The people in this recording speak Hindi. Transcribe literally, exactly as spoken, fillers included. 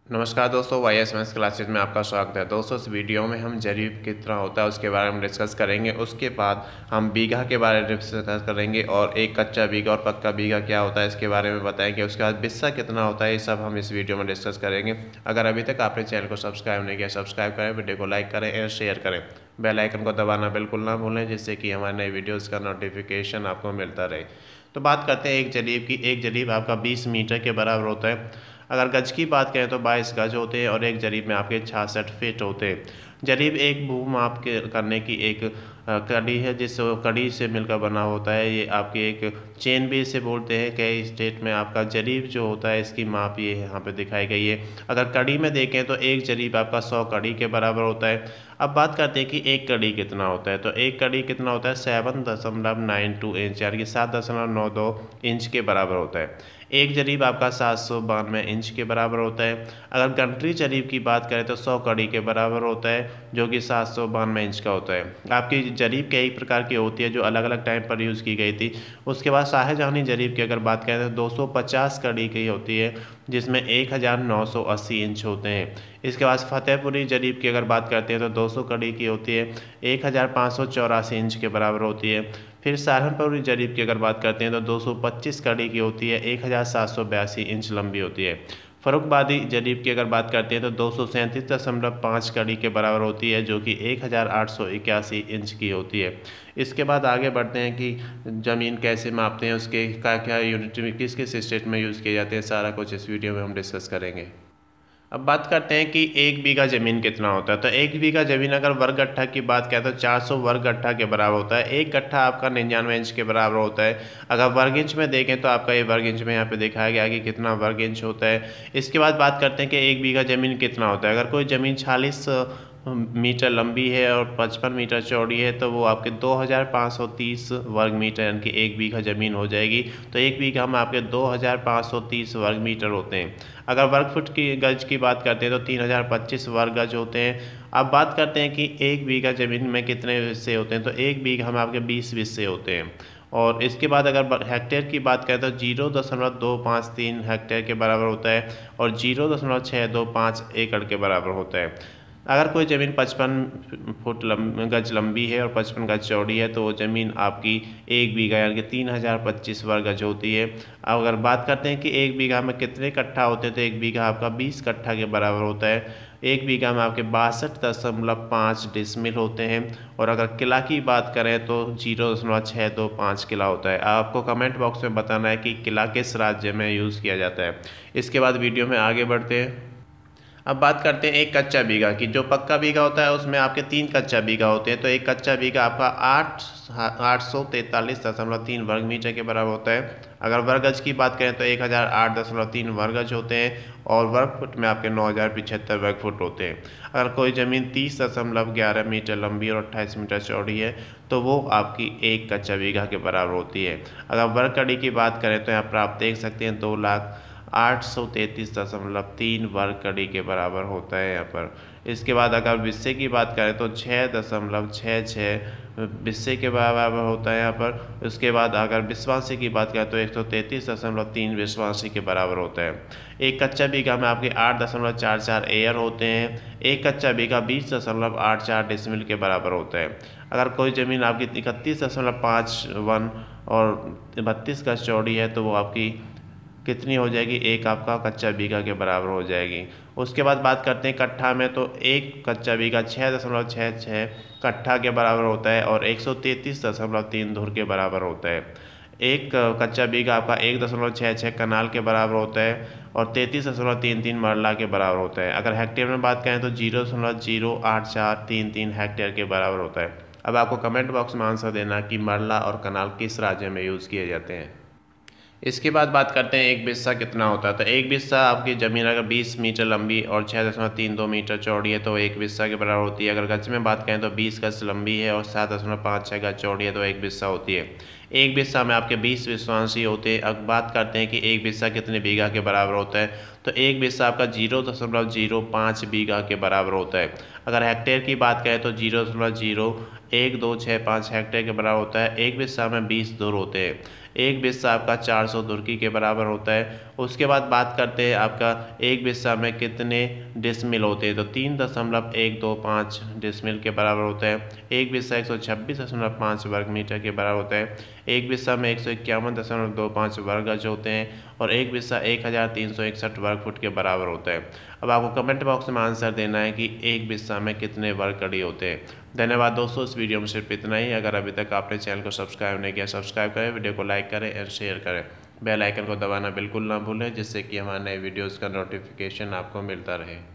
नमस्कार दोस्तों, वाई एस मैथ्स क्लासेज में आपका स्वागत है। दोस्तों, इस वीडियो में हम जरीब कितना होता है उसके बारे में डिस्कस करेंगे। उसके बाद हम बीघा के बारे में डिस्कस करेंगे और एक कच्चा बीघा और पक्का बीघा क्या होता है इसके बारे में बताएंगे। उसके बाद बिस्सा कितना होता है, ये सब हम इस वीडियो में डिस्कस करेंगे। अगर अभी तक आपने चैनल को सब्सक्राइब नहीं किया, सब्सक्राइब करें, वीडियो को लाइक करें और शेयर करें। बेल आइकन को दबाना बिल्कुल ना भूलें, जिससे कि हमारे नए वीडियोज़ का नोटिफिकेशन आपको मिलता रहे। तो बात करते हैं एक जरीब की। एक जरीब आपका बीस मीटर के बराबर होता है। अगर गज की बात करें तो बाईस गज होते हैं और एक जरीब में आपके छियासठ फीट होते हैं। जरीब एक भूमाप के करने की एक कड़ी है, जिस कड़ी से मिलकर बना होता है। ये आपकी एक चेन भी इसे बोलते हैं। कई स्टेट में आपका जरीब जो होता है इसकी माप ये यहाँ पे दिखाई गई है। अगर कड़ी में देखें तो एक जरीब आपका सौ कड़ी के बराबर होता है। अब बात करते हैं कि एक कड़ी कितना होता है। तो एक कड़ी कितना होता है, सेवन दशमलव नाइन टू इंच यानी कि सात दशमलव नौ दो इंच के बराबर होता है। एक जरीब आपका सात सौ बानवे इंच के बराबर होता है। अगर गंटरी जरीब की बात करें तो सौ कड़ी के बराबर होता है, जो कि सात सौ बानवे इंच का होता है। आपकी जरीब कई प्रकार की होती है जो अलग अलग टाइम पर यूज़ की गई थी। उसके बाद शाहजहानी जरीब की अगर बात करें तो दो सौ पचास कड़ी की होती है, जिसमें एक हज़ार नौ सौ अस्सी इंच होते हैं। इसके बाद फतेहपुरी जरीब की अगर बात करते हैं तो दो सौ कड़ी की होती है, एक हज़ार पाँच सौ चौरासी इंच के बराबर होती है। फिर सहारनपुरी जरीब की अगर बात करते हैं तो दो सौ पच्चीस कड़ी की होती है, एक हज़ार सात सौ बयासी इंच लंबी होती है। फर्रुखाबादी जरीब की अगर बात करते हैं तो दो सौ सैंतीस दशमलव पाँच कड़ी के बराबर होती है, जो कि एक हज़ार आठ सौ इक्यासी इंच की होती है। इसके बाद आगे बढ़ते हैं कि ज़मीन कैसे मापते हैं, उसके क्या क्या यूनिट किस किस स्टेट में यूज़ किए जाते हैं, सारा कुछ इस वीडियो में हम डिस्कस करेंगे। अब बात करते हैं कि एक बीघा ज़मीन कितना होता है। तो एक बीघा ज़मीन अगर वर्ग गट्ठा की बात करें तो चार सौ वर्ग गट्ठा के बराबर होता है। एक गट्ठा आपका निन्यानवे इंच के बराबर होता है। अगर वर्ग इंच में देखें तो आपका ये वर्ग इंच में यहाँ पे दिखाया गया कि कितना वर्ग इंच होता है। इसके बाद बात करते हैं कि एक बीघा ज़मीन कितना होता है। अगर कोई ज़मीन छियालीस मीटर लंबी है और पचपन मीटर चौड़ी है तो वो आपके दो हज़ार पाँच सौ तीस वर्ग मीटर यानी कि एक बीघा ज़मीन हो जाएगी। तो एक बीघा में आपके दो हज़ार पाँच सौ तीस वर्ग मीटर होते हैं। अगर वर्ग फुट की गज की बात करते हैं तो तीन हज़ार पच्चीस वर्ग गज होते हैं। अब बात करते हैं कि एक बीघा ज़मीन में कितने हिस्से होते हैं। तो एक बीघा में आपके बीस हिस्से होते हैं। और इसके बाद अगर हेक्टेयर की बात करें तो जीरो दशमलव दो पाँच तीन हेक्टेयर के बराबर होता है और जीरो दशमलव छः दो पाँच एकड़ के बराबर होता है। अगर कोई ज़मीन पचपन फुट लंब गज लंबी है और पचपन गज चौड़ी है तो वो ज़मीन आपकी एक बीघा यानी कि तीन हज़ार पच्चीस वर्ग गज होती है। अब अगर बात करते हैं कि एक बीघा में कितने कट्ठा होते हैं तो एक बीघा आपका बीस कट्ठा के बराबर होता है। एक बीघा में आपके बासठ दशमलव पाँच डिसमिल होते हैं। और अगर किला की बात करें तो जीरो दशमलव छः दो पाँच किला होता है। आपको कमेंट बॉक्स में बताना है कि किला किस राज्य में यूज़ किया जाता है। इसके बाद वीडियो में आगे बढ़ते हैं। अब बात करते हैं एक कच्चा बीघा की। जो पक्का बीघा होता है उसमें आपके तीन कच्चा बीघा होते हैं। तो एक कच्चा बीघा आपका आठ आठ सौ तैंतालीस दशमलव तीन वर्ग मीटर के बराबर होता है। अगर वर्ग गज की बात करें तो एक हज़ार आठ दशमलव तीन वर्ग गज होते हैं और वर्ग फुट में आपके नौ हज़ार पिछहत्तर वर्ग फुट होते हैं। अगर कोई ज़मीन तीस दशमलव ग्यारह मीटर लंबी और अट्ठाईस मीटर चौड़ी है तो वो आपकी एक कच्चा बीघा के बराबर होती है। अगर वर्ग कड़ी की बात करें तो यहाँ पर आप देख सकते हैं दो लाख आठ सौ तैंतीस दशमलव तीन वर्ग कड़ी के बराबर होता है यहाँ पर। इसके बाद अगर बिस्से की बात करें तो छः दशमलव छः छः बिस्से के बराबर होता है यहाँ पर। उसके बाद अगर विश्वासी की बात करें तो एक सौ तैंतीस दशमलव तीन विश्वासी के बराबर होता है। एक कच्चा बीघा में आपके आठ दशमलव चार चार एयर होते हैं। एक कच्चा बीघा बीस दशमलव आठ चार डिसमिल के बराबर होता है। अगर कोई ज़मीन आपकी इकतीस दशमलव पाँच वन और बत्तीस गज चौड़ी है तो वो आपकी कितनी हो जाएगी, एक आपका कच्चा बीघा के बराबर हो जाएगी। उसके बाद बात करते हैं कट्ठा में। तो एक कच्चा बीघा छः दशमलव छः छः कट्ठा के बराबर होता है और एक सौ तैंतीस दशमलव तीन धुर के बराबर होता है। एक कच्चा बीघा आपका एक दशमलव छः छः कनाल के बराबर होता है और तैंतीस दशमलव तीन तीन मरला के बराबर होता है। अगर हेक्टेयर में बात करें तो जीरो दशमलव जीरो आठ चार तीन तीन हेक्टेयर के बराबर होता है। अब आपको कमेंट बॉक्स में आंसर देना कि मरला और कनाल किस राज्य में यूज़ किए जाते हैं। इसके बाद बात करते हैं एक बिस्सा कितना होता है। तो एक बिस्सा आपकी ज़मीन अगर बीस मीटर लंबी और छः दशमलव तीन दो मीटर चौड़ी है तो एक बिस्सा के बराबर होती है। अगर गज में बात करें तो बीस गज लंबी है और सात दशमलव पाँच छः गज चौड़ी है तो एक बिस्सा होती है। एक बिस्सा में आपके बीस विश्वासी होते हैं। अब बात करते हैं कि एक बिस्सा कितने बीघा के बराबर होता है। तो एक बिस्सा आपका जीरो दशमलव जीरो पाँच बीघा के बराबर होता है। अगर हेक्टेयर की बात करें तो जीरो दशमलव जीरो एक दो छः पाँच हेक्टेयर के बराबर होता है। एक बिस्सा में बीस धुर होते हैं। एक बिस्सा आपका चार सौ धुरकी के बराबर होता है। उसके बाद बात करते हैं आपका एक बिस्सा में कितने डिसमिल होते हैं, तो तीन दशमलव एक दो पाँच डिसमिल के बराबर होता है। एक बिस्सा एक सौ छब्बीस दशमलव पाँच वर्ग मीटर के बराबर होता है। एक बिस्सा में एक सौ इक्यावन दशमलव दो पाँच वर्ग गज होते हैं और एक बिस्सा एक हज़ार तीन सौ इकसठ वर्ग फुट के बराबर होता है। अब आपको कमेंट बॉक्स में आंसर देना है कि एक बिस्सा में कितने वर्ग कड़ी होते हैं। धन्यवाद दोस्तों, इस वीडियो में सिर्फ इतना ही। अगर अभी तक आपने चैनल को सब्सक्राइब नहीं किया, सब्सक्राइब करें, वीडियो को लाइक करें और शेयर करें। बेल आइकन को दबाना बिल्कुल ना भूलें, जिससे कि हमारे नए वीडियोज़ का नोटिफिकेशन आपको मिलता रहे।